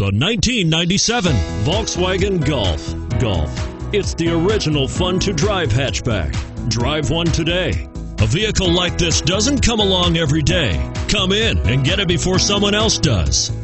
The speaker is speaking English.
The 1997 Volkswagen Golf. It's the original fun-to-drive hatchback. Drive one today. A vehicle like this doesn't come along every day. Come in and get it before someone else does.